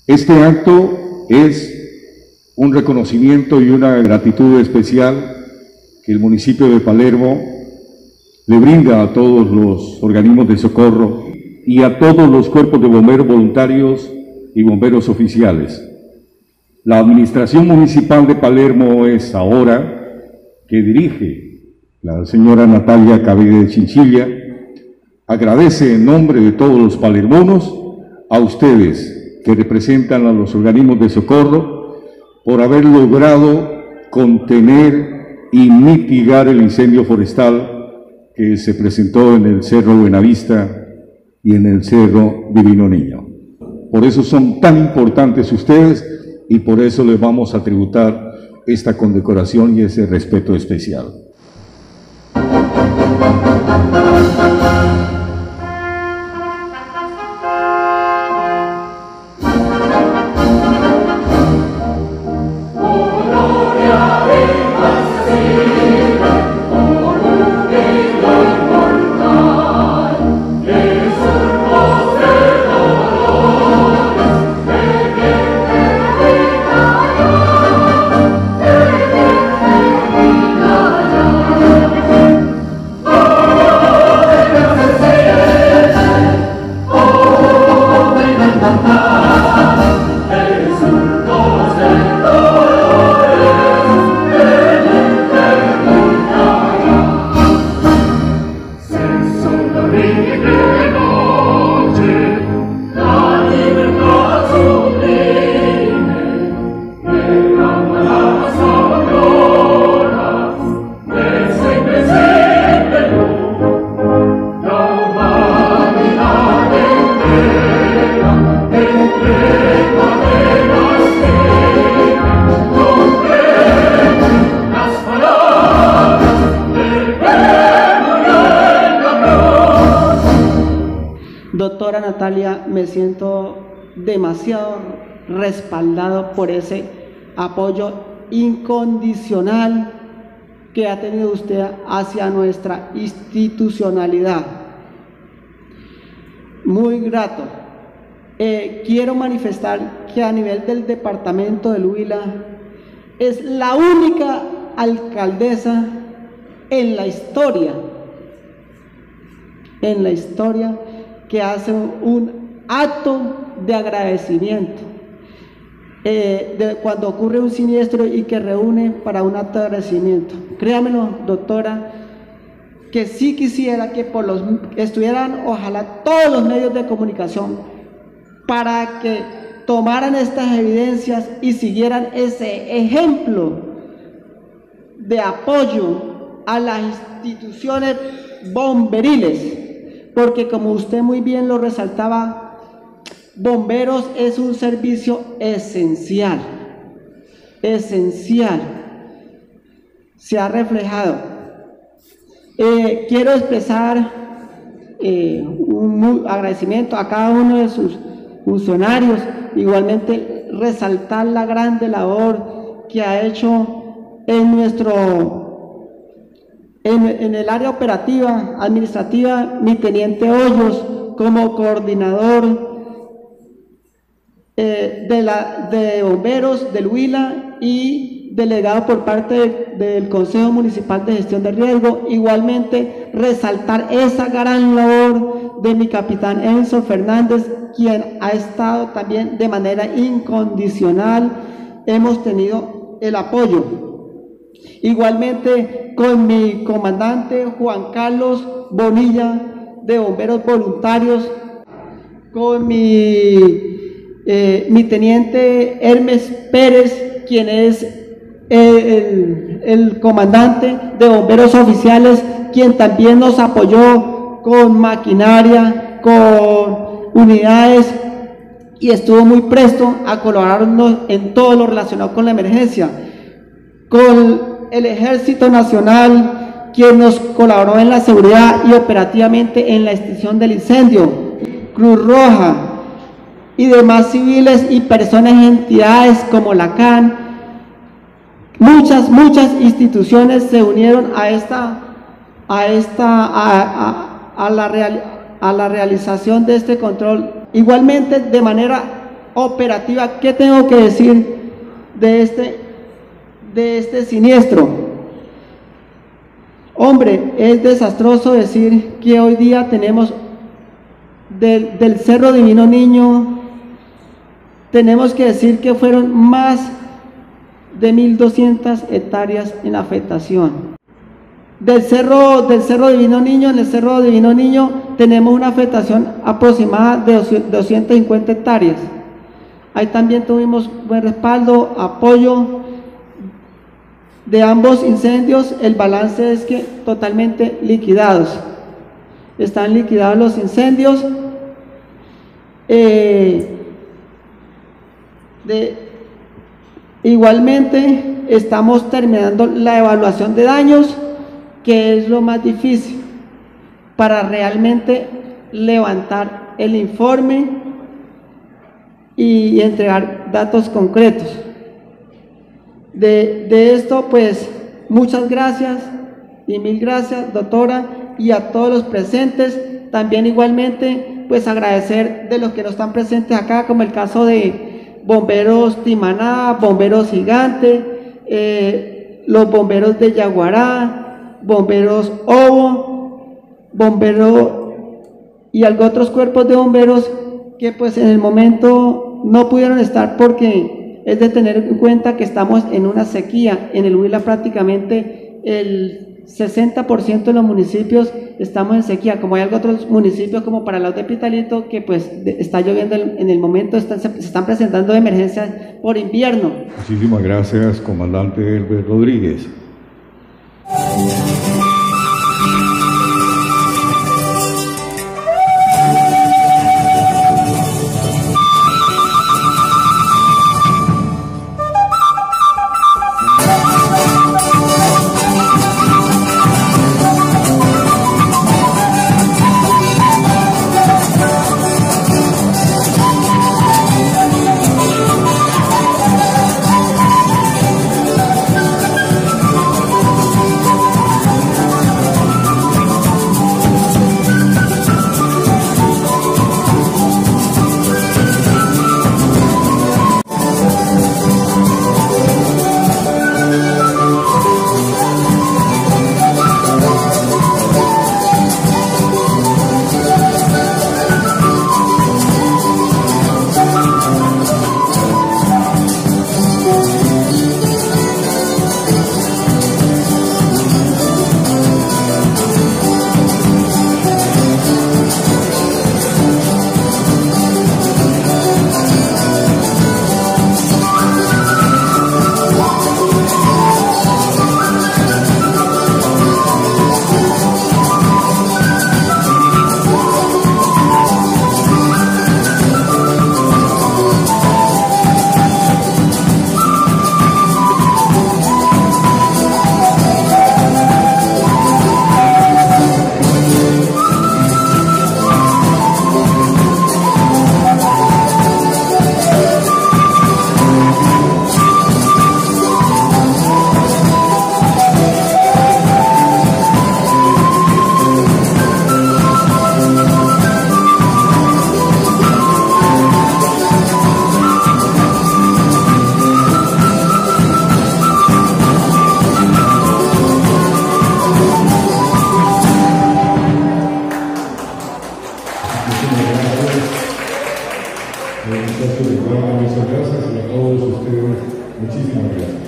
Este acto es un reconocimiento y una gratitud especial que el municipio de Palermo le brinda a todos los organismos de socorro y a todos los cuerpos de bomberos voluntarios y bomberos oficiales. La administración municipal de Palermo es ahora, que dirige la señora Natalia Cavide de Chinchilla, agradece en nombre de todos los palermonos a ustedes que representan a los organismos de socorro por haber logrado contener y mitigar el incendio forestal que se presentó en el Cerro Buenavista y en el Cerro Divino Niño. Por eso son tan importantes ustedes y por eso les vamos a tributar esta condecoración y ese respeto especial. Doctora Natalia, me siento demasiado respaldado por ese apoyo incondicional que ha tenido usted hacia nuestra institucionalidad. Muy grato. Quiero manifestar que a nivel del departamento del Huila es la única alcaldesa en la historia que hace un acto de agradecimiento cuando ocurre un siniestro y que reúne para un acto de agradecimiento. Créamelo, doctora, que sí quisiera que estuvieran, ojalá, todos los medios de comunicación para que tomaran estas evidencias y siguieran ese ejemplo de apoyo a las instituciones bomberiles. Porque como usted muy bien lo resaltaba, bomberos es un servicio esencial, se ha reflejado. Quiero expresar un agradecimiento a cada uno de sus funcionarios, igualmente resaltar la grande labor que ha hecho en el área operativa, administrativa, mi teniente Hoyos, como coordinador de bomberos del Huila y delegado por parte del Consejo Municipal de Gestión de Riesgo. Igualmente, resaltar esa gran labor de mi capitán Enzo Fernández, quien ha estado también de manera incondicional. Hemos tenido el apoyo. Igualmente con mi comandante Juan Carlos Bonilla de Bomberos Voluntarios, con mi teniente Hermes Pérez, quien es el comandante de Bomberos Oficiales, quien también nos apoyó con maquinaria, con unidades y estuvo muy presto a colaborarnos en todo lo relacionado con la emergencia. Con el Ejército Nacional, quien nos colaboró en la seguridad y operativamente en la extinción del incendio, Cruz Roja y demás civiles y personas y entidades como la CAN. Muchas instituciones se unieron a la realización de este control. Igualmente, de manera operativa. ¿Qué tengo que decir de este siniestro? Hombre, es desastroso decir que hoy día tenemos del Cerro Divino Niño, tenemos que decir que fueron más de 1.200 hectáreas en afectación. Del cerro Divino Niño, en el Cerro Divino Niño tenemos una afectación aproximada de 250 hectáreas. Ahí también tuvimos buen respaldo, apoyo de ambos incendios. El balance es que totalmente liquidados. Están liquidados los incendios. Igualmente estamos terminando la evaluación de daños, que es lo más difícil para realmente levantar el informe y entregar datos concretos. De esto, pues, muchas gracias y mil gracias, doctora, y a todos los presentes. También igualmente, pues, agradecer de los que no están presentes acá, como el caso de Bomberos Timaná, Bomberos Gigante, los bomberos de Yaguará, Bomberos Ovo, y otros cuerpos de bomberos que pues en el momento no pudieron estar, porque es de tener en cuenta que estamos en una sequía. En el Huila prácticamente el 60% de los municipios estamos en sequía, como hay otros municipios como para el lado de Pitalito que pues está lloviendo en el momento, se están presentando emergencias por invierno. Muchísimas gracias, comandante Elber Rodríguez. Muchas gracias y a todos ustedes, muchísimas gracias.